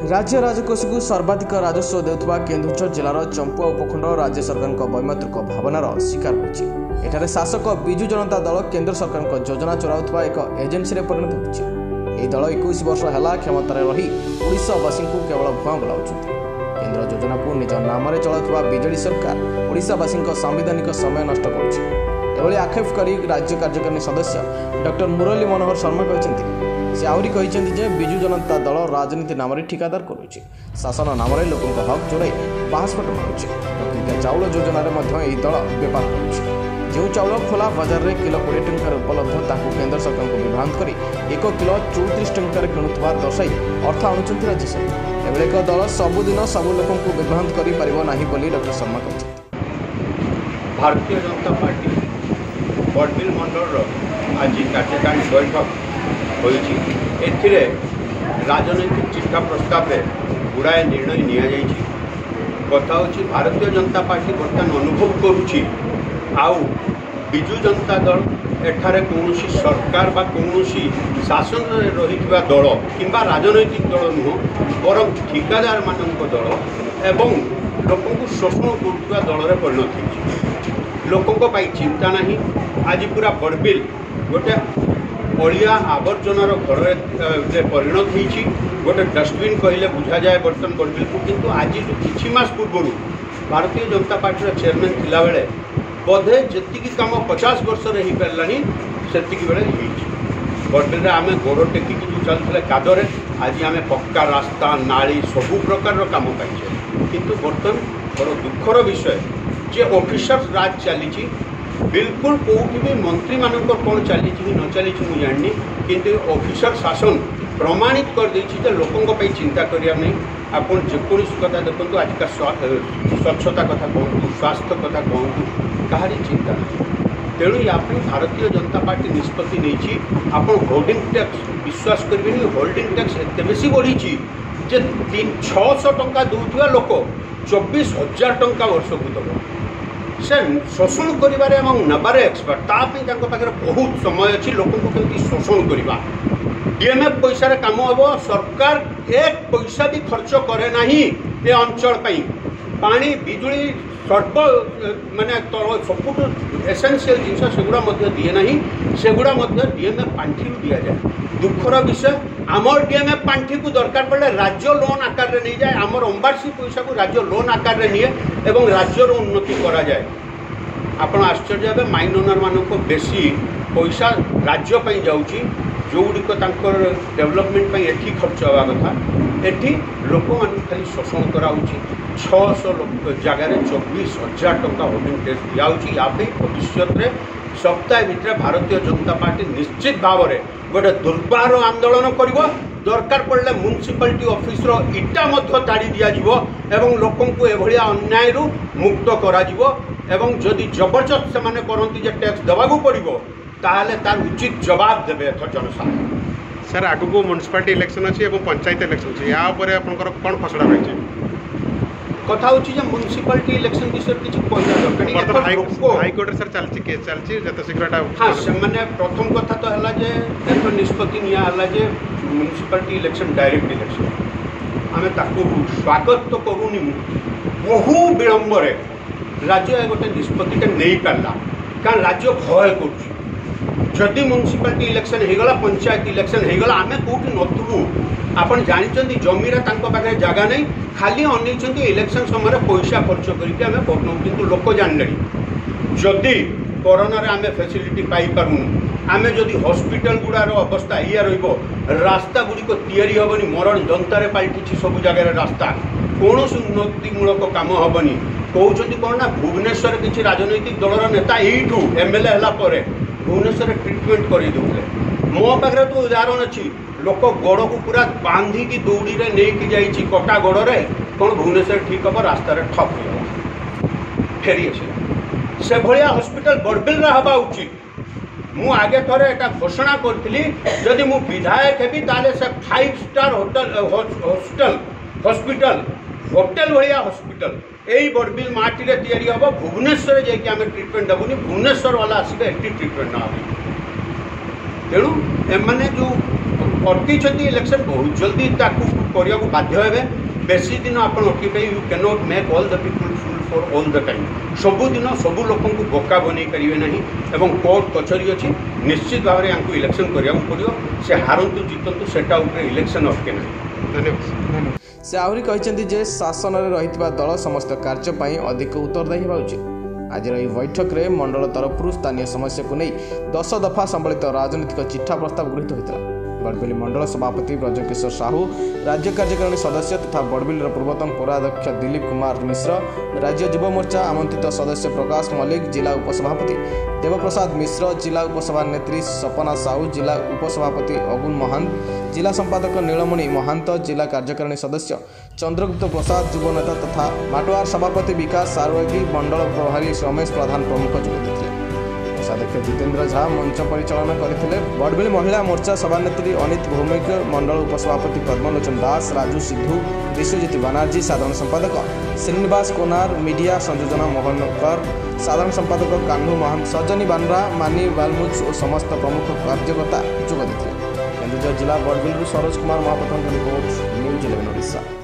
राज्य राजकोष को सर्वाधिक राजस्व देउथबा केन्दुझर जिलार चंपुआ उपखंड राज्य सरकार वैमात्रिक भावनार शिकार होइछि। एठारे शासक विजु जनता दल केंद्र सरकार योजना चलाउथबा एक एजेंसी रे परिणत होइछि। एही दल 21 वर्ष हैला क्षमतार रही ओडिशावासी को केवल भुआ बुलाउछथि। केंद्र योजना को निज नाम चलाउथबा बीजेडी सरकार ओडिशावासी संवैधानिक समय नष्ट करुछि। एभली आक्षेप करी राज्य कार्यकारिणी सदस्य डॉक्टर मुरली मनोहर शर्मा कहते से आहरी कहते विजु जनता दल राजनीति नाम ठिकादार करुच्ची, शासन नाम लोक हक चोराई पासपोर्ट मारुच्ची। टंकिया चाउल योजन दल बेपार करुच्ची। जो चाउल खोला बजार में किलो 20 टंकार उपलब्ध ताकू केंद्र सरकार को विभ्रांत कर 1 किलो 34 टंकार किणुवा दर्शाई अर्थ आणुंट राज्य सरकार। एभली एक दल सबुदिन सबू लोक विभ्रांत कर डॉक्टर शर्मा कहते। भारतीय जनता पार्टी बड़बिल मंडल आज कार्यकारिणी बैठक होइछि। एथिरे राजनैतिक चिठा प्रस्ताव में गुड़ाए निर्णय नि कथा होछि। भारतीय जनता पार्टी बर्तमान अनुभव करुछि आउ विजु जनता दल एठारे कौनसी सरकार बा कौनसी शासन रहिथिबा दल किंबा राजनैतिक दल नुह बरं ठिकादार मानक दल एवं लोकों को शोषण करुवा दल रे परिणत होइछि। लोकों पाई चिंता नहीं। आज पूरा बड़बिल गोटे अलिया आवर्जनार घर परिणत होइछि। गोटे डस्टबिन कहले बुझा जाए बर्तमान बड़बिल को। किंतु आज जो किछि मास पूर्व भारतीय जनता पार्टी चेयरमैन थिला बेले बोधे जेतिकी काम 50 वर्ष रे ही पारलानी सेतिकी बेले होइछि। बड़बिल आम गोड़ टेकिकी जो चलते कादरे आज आम पक्का रास्ता नाली सबू प्रकार काम पाइछे। किंतु बर्तमान बड़ दुखर विषय जे ऑफिसर्स राज चली बिल्कुल कौटी भी मंत्री मानक कौन चली न चली मुझे जाननी। किंतु ऑफिसर शासन प्रमाणित कर देछि लोकों पर चिंता करिया नहीं। आप जेकोसी कथा देखो आज का स्वच्छता कथा कहतु स्वास्थ्य कथा कहतु कहारी चिंता नहीं। तेणु या भारतीय जनता पार्टी निष्पत्ति नहीं। आप होल्डिंग टैक्स विश्वास करेंगे होल्डिंग टैक्स एत बेसी बढ़ी जे 600 टंका दूसरा लोक 24,000 टंका वर्ष को दब से शोषण करिबारे एवं नबारे एक्सपर्ट तापी पाखे बहुत समय अच्छी लोक शोषण करवा। डीएमएफ पैसा काम हम सरकार एक पैसा भी खर्च करे नहीं ये अंचल पानी बिजुली सर्व माने सब एसेंशियल जिनस सेगुड़ा दिए ना सेगुड़ा डीएमएफ पांठि दि जाए। दुखर विषय आमर डीएमएफ पांठि को दरकार पड़े राज्य लोन आकार नहीं जाए। आमर अंबासी पैसा को राज्य लोन आकार निए एवं राज्यर उन्नति करा जाए। आपण आश्चर्य हे माइन ओनर मानक बेसी पैसा राज्य पाई जाउची जोगुड़िक डेवलपमेंट एठी खर्च हवा कथा एठी लोक मान खाली शोषण कराउची। 600 जगार 24,000 टंका होल्डिंग टैक्स दियाउची। या भविष्य में सप्ताह भितर भारतीय जनता पार्टी निश्चित भाव में गोटे दुर्बार आंदोलन करिवो। दरकार पड़े म्युनिसिपालिटी ऑफिस इटा ताड़ी दिज्व एवं लोकों को एभलिया अन्याय मुक्त करा एवं जदि जबरदस्त से करती टैक्स देवाक पड़ो ताहले तार उचित जवाब देवे एथर जनसाधारण। सर आगु म्युनिसिपालिटी इलेक्शन अच्छी और पंचायत इलेक्शन अच्छी या कौन फसड़ा रही कथा होची जे म्युनिसिपालिटी इलेक्शन विषय किछि कहला दरकार। हाईकोर्ट सर चलची जत शीघ्र हाँ से माने प्रथम कथा तो है जे एथर निष्पत्ति निया हला जे म्युनिसिपालिटी इलेक्शन डायरेक्ट इलेक्शन आम ताकू स्वागत तो करूनी। बहु विलंब राज्य गोटे निष्पत्ति नहीं पारा कारण राज्य भय कर जदि म्युनिसिपालिटी इलेक्शन होगला पंचायत इलेक्शन होगला आम कौटी नथबू। आपन जानते जमीर पाखे जगह नहीं खाली अन इलेक्शन समय पैसा खर्च करके आम भोट नौ। कितु लोक जानले जदि कोरोना आम फैसिलिटी पाइपारूँ आम जदि हॉस्पिटल गुड़ार अवस्था या रास्ता गुड़िक तैयारी हेनी मरण जनतार पलटि सब जगह रास्ता कौन उन्नतिमूलक काम हेनी। कहते कौन ना भुवनेश्वर किसी राजनैतिक दलर नेता यू एमएलए है भुवनेश्वर ट्रिटमेंट कर मो पाखे तो उदाहरण अच्छी लोक गोड़ को पूरा बांधिकी दौड़ी में नहीं जाइए कटा गोड़े कौन भुवनेश्वर ठीक हम रास्तार ठप फेरी आस से भाया हॉस्पिटल बड़बिल हवा उचित। मु आगे थोड़े एटा घोषणा करी जदि मु विधायक हेबी ताले से 5 स्टार होटल हॉस्पिटल होटेल भाया हॉस्पिटल यही बड़बिल माटी रे तैयारी हम भुवनेश्वर जाकि आम ट्रिटमेंट देवनी भुवनेश्वर वाला आसबे एटी ट्रिटमेंट ना। तेणु एमाने जो अटकी इलेक्शन बहुत जल्दी करने बाध्य हे बेसी दिन आप अटकी you can not make all the people fool for all the time सबुदिन सबू लोक बोका बन पारे ना कोर्ट कचहरी अच्छी निश्चित भाव में इलेक्शन करा पड़ो से हारतु जितु सेटा इलेक्शन अटके ना। धन्यवाद। से आहरी कहते जे शासन में रही दल समस्त कार्य अधिक उत्तरदायी होगा उचित। आज बैठक में मंडल तरफ स्थानीय समस्या को नहीं 10 दफा संबलित राजनीतिक चिठा प्रस्ताव गृहीत होता। बड़बिल मंडल सभापति ब्रजकिशोर साहू, राज्य कार्यकारिणी सदस्य तथा बड़बिल पूर्वतन पौराध्यक्ष दिलीप कुमार मिश्र, राज्य युव मोर्चा आमंत्रित सदस्य प्रकाश मल्लिक, जिला उपसभापति देवप्रसाद मिश्र, जिला उपसभा नेत्री सपना साहू, जिला उपसभापति अगुन महंत, जिला संपादक नीलमणि महंत, जिला कार्यकारिणी सदस्य चंद्रगुप्त प्रसाद, युव नेता तथा माटुआर सभापति विकास सार्वगी, मंडल प्रभारी रमेश प्रधान प्रमुख जोग कोषाध्यक्ष जितेन्द्र झा मंच परिचालन करते। बड़बिल महिला मोर्चा सभानेत्री अनित भौमिक, मंडल उपसभापति पद्मलोचन दास, राजू सिद्धू, विश्वजीत बनर्जी, साधारण संपादक श्रीनिवास कोनार, मीडिया संयोजना मोहनकर, साधारण संपादक कान्हू महंत, सजनी बानरा, मानी बालमुज और समस्त प्रमुख कार्यकर्ता जोग देते। केन्दुझर जिला बड़बिल सरोज कुमार महापात्र रिपोर्ट न्यूज 11 ओडिशा।